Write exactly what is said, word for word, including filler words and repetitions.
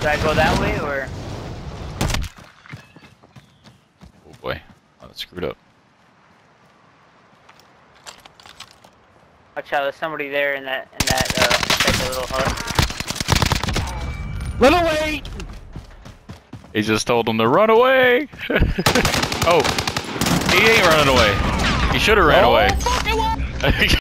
Do I go that way or? Oh boy, oh, that's screwed up. Watch out! There's somebody there in that in that uh like a little hut. Run away! He just told him to run away. Oh, he ain't running away. He should have ran Oh, away. fucking what?